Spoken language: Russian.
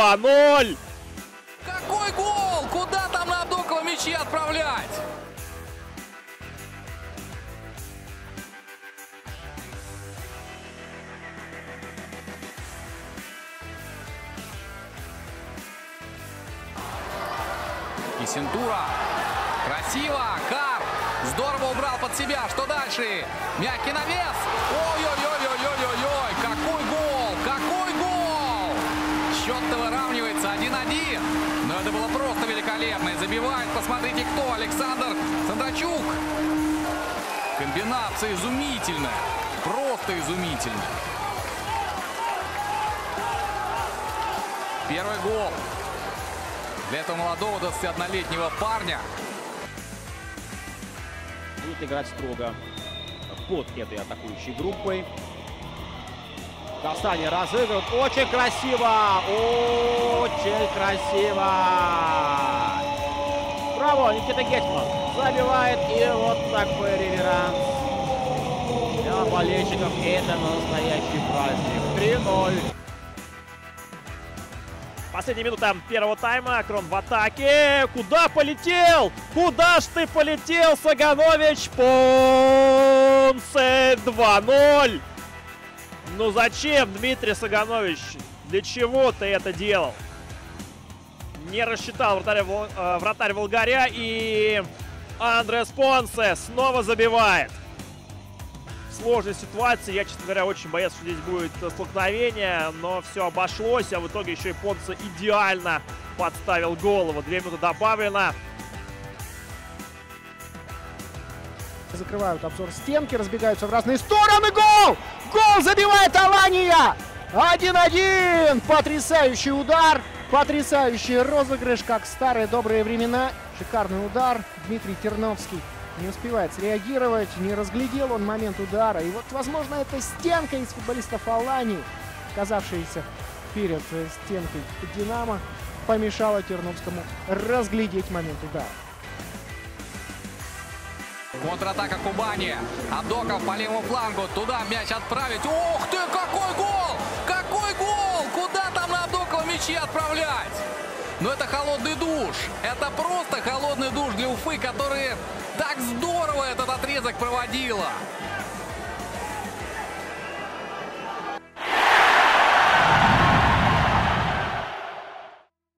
2-0. Какой гол! Куда там на Абдокова мячи отправлять? И Сентура. Красиво. Кар. Здорово убрал под себя. Что дальше? Мягкий навес. Ой-ой-ой-ой-ой-ой-ой. Какой гол! Какой гол! Счет-то выравнивается 1-1. Но это было просто великолепно. И забивает, посмотрите, кто. Александр Сандрачук. Комбинация изумительная. Просто изумительная. Первый гол для этого молодого 21-летнего парня. Будут играть строго под этой атакующей группой. Касание разыгрывают. Очень красиво! Очень красиво! Браво! Никита Гетьман забивает. И вот такой реверанс. Для болельщиков это настоящий праздник. 3-0. Последняя минута первого тайма. Крон в атаке. Куда полетел? Куда ж ты полетел, Саганович? Понсе 2-0. Ну зачем, Дмитрий Саганович? Для чего ты это делал? Не рассчитал вратарь Волгаря. И Андрес Понсе снова забивает. Сложной ситуации. Я, честно говоря, очень боялся, что здесь будет столкновение, но все обошлось, а в итоге еще и Понсе идеально подставил голову. 2 минуты добавлено. Закрывают обзор стенки, разбегаются в разные стороны. Гол! Гол забивает Алания! 1-1! Потрясающий удар, потрясающий розыгрыш, как в старые добрые времена. Шикарный удар. Дмитрий Терновский не успевает среагировать, не разглядел он момент удара. И вот, возможно, эта стенка из футболистов Алании, оказавшаяся перед стенкой Динамо, помешала Терновскому разглядеть момент удара. Контратака Кубани. Абдоков по левому флангу. Туда мяч отправить. Ух ты, какой гол! Какой гол! Куда там на Абдокова мячи отправлять? Ну это холодный душ. Это просто холодный душ для Уфы, которые так здорово этот отрезок проводила.